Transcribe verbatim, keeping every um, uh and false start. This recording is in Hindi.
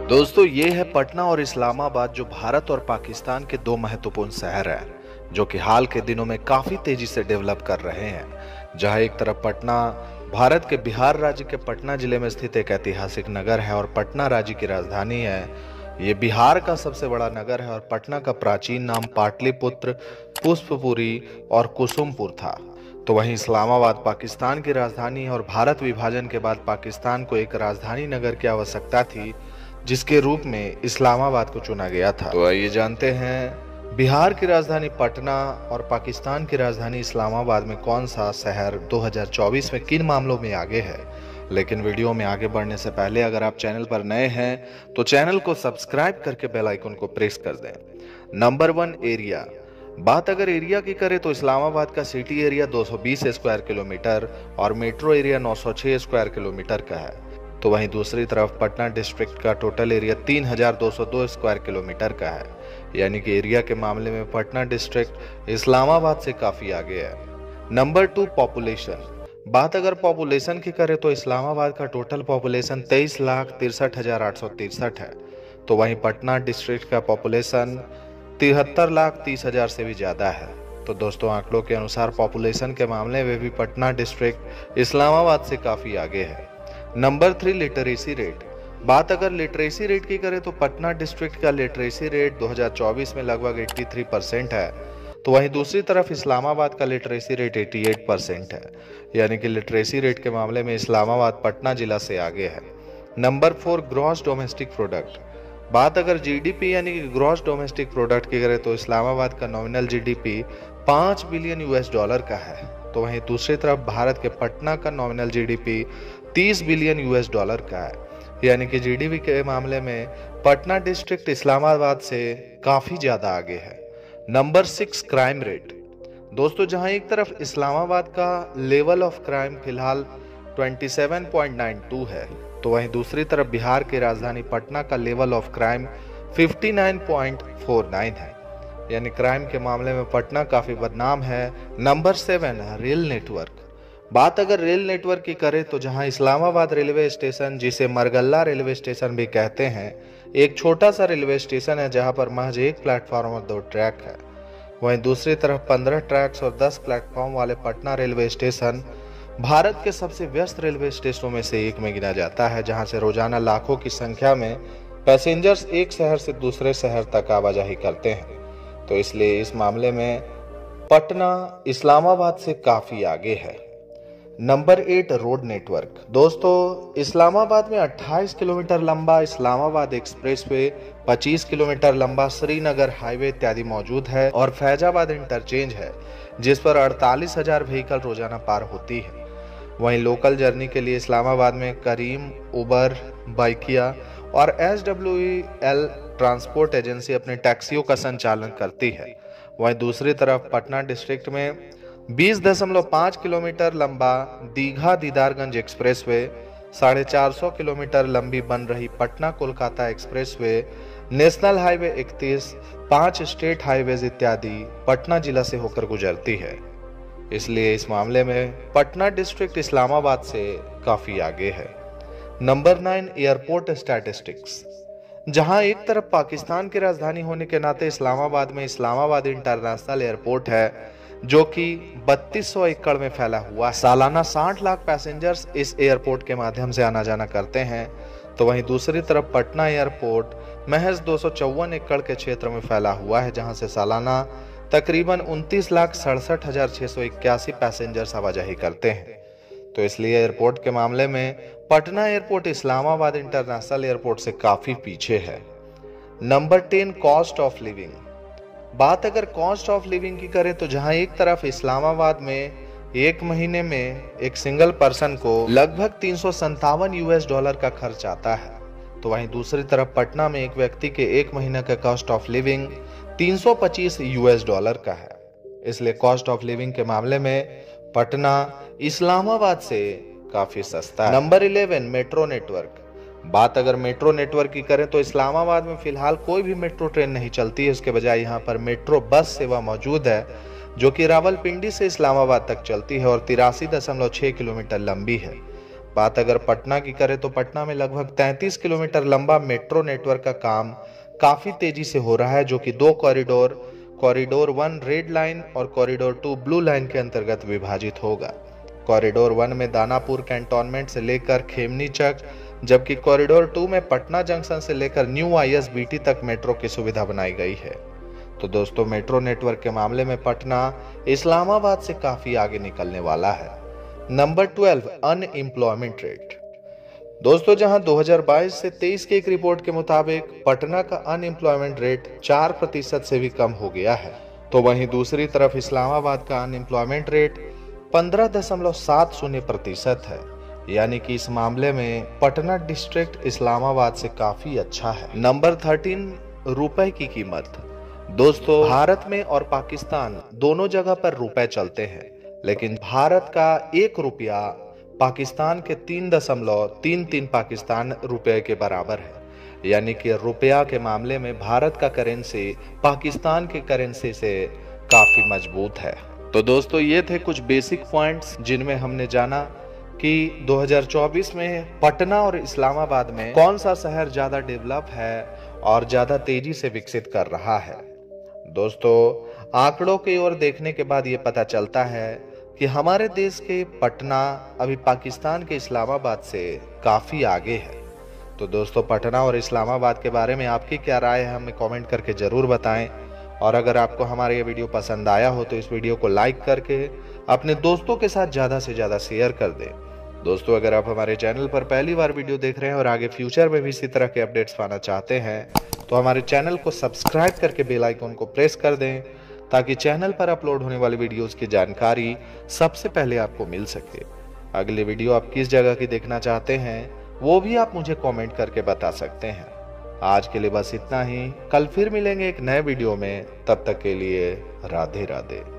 दोस्तों ये है पटना और इस्लामाबाद, जो भारत और पाकिस्तान के दो महत्वपूर्ण शहर हैं जो कि हाल के दिनों में काफी तेजी से डेवलप कर रहे हैं। जहां एक तरफ पटना भारत के बिहार राज्य के पटना जिले में स्थित एक ऐतिहासिक नगर है और पटना राज्य की राजधानी है। ये बिहार का सबसे बड़ा नगर है और पटना का प्राचीन नाम पाटलिपुत्र, पुष्पपुरी और कुसुमपुर था। तो वहीं इस्लामाबाद पाकिस्तान की राजधानी है और भारत विभाजन के बाद पाकिस्तान को एक राजधानी नगर की आवश्यकता थी, जिसके रूप में इस्लामाबाद को चुना गया था। तो आइए जानते हैं बिहार की राजधानी पटना और पाकिस्तान की राजधानी इस्लामाबाद में कौन सा शहर दो हज़ार चौबीस में किन मामलों में आगे है। लेकिन वीडियो में आगे बढ़ने से पहले अगर आप चैनल पर नए हैं तो चैनल को सब्सक्राइब करके बेल आइकन को प्रेस कर दें। Number one, area. बात अगर एरिया की करें तो इस्लामाबाद का सिटी एरिया दो सौ बीस स्क्वायर किलोमीटर और मेट्रो एरिया नौ सौ छह स्क्वायर किलोमीटर का है। तो वहीं दूसरी तरफ पटना डिस्ट्रिक्ट का टोटल एरिया तीन हज़ार दो सौ दो स्क्वायर किलोमीटर का है, यानी कि एरिया के मामले में पटना डिस्ट्रिक्ट इस्लामाबाद से काफी आगे है। Number two, population. बात अगर पॉपुलेशन की करें तो इस्लामाबाद का टोटल पॉपुलेशन तेईस लाख तिरसठ हजार आठ सौ तिरसठ है। तो वहीं पटना डिस्ट्रिक्ट का पॉपुलेशन तिहत्तर लाख तीस हजार से भी ज्यादा है। तो दोस्तों आंकड़ों के अनुसार पॉपुलेशन के मामले में भी पटना डिस्ट्रिक्ट इस्लामाबाद से काफी आगे है। Number three, literacy rate. बात अगर लिटरेसी रेट की करें तो पटना डिस्ट्रिक्ट का लिटरेसी रेट दो हज़ार चौबीस में लगभग तिरासी परसेंट है। तो वहीं दूसरी तरफ इस्लामाबाद का लिटरेसी रेट अठासी परसेंट है, यानी कि लिटरेसी रेट के मामले में इस्लामाबाद पटना जिला से आगे है। Number four, gross domestic product. बात अगर जीडीपी यानी कि ग्रॉस डोमेस्टिक प्रोडक्ट की करें तो इस्लामाबाद का नॉमिनल जीडीपी पाँच बिलियन यूएस डॉलर का है। तो वहीं दूसरी तरफ भारत के पटना का नॉमिनल जीडीपी तीस बिलियन यूएस डॉलर का है, यानी कि जीडीपी के मामले में पटना डिस्ट्रिक्ट इस्लामाबाद से काफी ज्यादा आगे है। Number six, crime rate. दोस्तों जहां एक तरफ इस्लामाबाद का लेवल ऑफ क्राइम फिलहाल सत्ताईस पॉइंट नौ दो है, तो वहीं दूसरी तरफ बिहार की राजधानी पटना का लेवल ऑफ क्राइम उनसठ पॉइंट चार नौ है, यानी क्राइम के मामले में पटना काफी बदनाम है। Number seven, rail network. बात अगर रेल नेटवर्क की करें तो जहां इस्लामाबाद रेलवे स्टेशन, जिसे मरगल्ला रेलवे स्टेशन भी कहते हैं, एक छोटा सा रेलवे स्टेशन है जहां पर महज एक प्लेटफॉर्म और दो ट्रैक है। वहीं दूसरी तरफ पंद्रह ट्रैक्स और दस प्लेटफॉर्म वाले पटना रेलवे स्टेशन भारत के सबसे व्यस्त रेलवे स्टेशनों में से एक में गिना जाता है, जहां से रोजाना लाखों की संख्या में पैसेंजर्स एक शहर से दूसरे शहर तक आवाजाही करते हैं। तो इसलिए इस मामले में पटना इस्लामाबाद से काफी आगे है। Number eight, road network. दोस्तों इस्लामाबाद में अट्ठाईस किलोमीटर लंबा इस्लामाबाद एक्सप्रेसवे, पच्चीस किलोमीटर लंबा श्रीनगर हाईवे इत्यादि मौजूद है और फैजाबाद इंटरचेंज है, जिस पर अड़तालीस हजार व्हीकल रोजाना पार होती है। वहीं लोकल जर्नी के लिए इस्लामाबाद में करीम, उबर, बाइकिया और S W L transport agency अपने टैक्सियों का संचालन करती है। वहीं दूसरी तरफ पटना डिस्ट्रिक्ट में बीस दशमलव पाँच किलोमीटर लंबा दीघा दीदारगंज एक्सप्रेसवे, साढ़े चार सौ किलोमीटर लंबी बन रही Patna Kolkata expressway, national highway इकतीस, पांच स्टेट हाईवेज इत्यादि पटना जिला से होकर गुजरती है। इसलिए इस मामले में पटना डिस्ट्रिक्ट इस्लामाबाद से काफी आगे है। Number nine, airport statistics. जहां एक तरफ पाकिस्तान की राजधानी होने के नाते इस्लामाबाद में इस्लामाबाद इंटरनेशनल एयरपोर्ट है, जो कि बत्तीस सौ एकड़ में फैला हुआ। सालाना साठ लाख पैसेंजर्स इस एयरपोर्ट के माध्यम से आना जाना करते हैं। तो वहीं दूसरी तरफ पटना एयरपोर्ट महज दो सौ चौवन एकड़ के क्षेत्र में फैला हुआ है, जहां से सालाना तकरीबन उनतीस लाख सड़सठ हजार छह सौ इक्यासी पैसेंजर्स आवाजाही करते हैं। तो इसलिए एयरपोर्ट के मामले में Patna airport Islamabad international airport से काफी पीछे है। Number ten, cost of living. बात अगर कॉस्ट ऑफ लिविंग की करें तो जहां एक तरफ इस्लामाबाद में एक महीने में एक सिंगल पर्सन को लगभग तीन सौ संतावन यूएस डॉलर का खर्च आता है, तो वहीं दूसरी तरफ पटना में एक व्यक्ति के एक महीने का कॉस्ट ऑफ लिविंग तीन सौ पच्चीस यूएस डॉलर का है। इसलिए कॉस्ट ऑफ लिविंग के मामले में पटना इस्लामाबाद से काफी सस्ता है। Number eleven, metro network. बात अगर मेट्रो नेटवर्क की करें तो इस्लामाबाद में फिलहाल कोई भी मेट्रो ट्रेन नहीं चलती है, इसके बजाय यहाँ पर मेट्रो बस सेवा मौजूद है, जो कि रावलपिंडी से इस्लामाबाद तक चलती है और तिरासी दशमलव छह किलोमीटर लंबी है। बात अगर पटना की करें तो पटना में लगभग तैंतीस किलोमीटर लंबा मेट्रो नेटवर्क का काम काफी तेजी से हो रहा है, जो कि दो corridor corridor one red line और कॉरिडोर टू ब्लू लाइन के अंतर्गत विभाजित होगा। कॉरिडोर वन में दानापुर कैंटोनमेंट से लेकर खेमनी चक, जबकि कॉरिडोर टू में पटना जंक्शन से लेकर new I S B T तक मेट्रो की सुविधा बनाई गई है। तो दोस्तों, मेट्रो नेटवर्क के मामले में पटना इस्लामाबाद से काफी आगे निकलने वाला है। Number twelve, unemployment rate. दोस्तों, जहां दो हज़ार बाईस से तेईस की एक रिपोर्ट के मुताबिक पटना का अनएम्प्लॉयमेंट रेट चार प्रतिशत से भी कम हो गया है, तो वहीं दूसरी तरफ इस्लामाबाद का अनएम्प्लॉयमेंट रेट पंद्रह दशमलव सात शून्य प्रतिशत है। यानी कि इस मामले में पटना डिस्ट्रिक्ट इस्लामाबाद से काफी अच्छा है। नंबर थर्टीन, रुपए की कीमत। दोस्तों, भारत में और पाकिस्तान दोनों जगह पर रुपए चलते हैं, लेकिन भारत का एक रुपया पाकिस्तान के तीन दशमलव तीन तीन पाकिस्तान रुपए के बराबर है। यानी कि रुपया के मामले में भारत का करेंसी पाकिस्तान के करेंसी से काफी मजबूत है। तो दोस्तों, ये थे कुछ बेसिक पॉइंट्स जिनमें हमने जाना कि दो हज़ार चौबीस में पटना और इस्लामाबाद में कौन सा शहर ज्यादा डेवलप है और ज्यादा तेजी से विकसित कर रहा है। दोस्तों, आंकड़ों की ओर देखने के बाद ये पता चलता है कि हमारे देश के पटना अभी पाकिस्तान के इस्लामाबाद से काफी आगे है। तो दोस्तों, पटना और इस्लामाबाद के बारे में आपकी क्या राय है, हमें कमेंट करके जरूर बताएं। और अगर आपको हमारा ये वीडियो पसंद आया हो तो इस वीडियो को लाइक करके अपने दोस्तों के साथ ज्यादा से ज्यादा शेयर कर दें। दोस्तों, अगर आप हमारे चैनल पर पहली बार वीडियो देख रहे हैं और आगे फ्यूचर में भी इसी तरह के अपडेट्स पाना चाहते हैं तो हमारे चैनल को सब्सक्राइब करके बेल आइकन को प्रेस कर दें, ताकि चैनल पर अपलोड होने वाली वीडियोस की जानकारी सबसे पहले आपको मिल सके। अगली वीडियो आप किस जगह की देखना चाहते हैं वो भी आप मुझे कमेंट करके बता सकते हैं। आज के लिए बस इतना ही। कल फिर मिलेंगे एक नए वीडियो में, तब तक के लिए राधे राधे।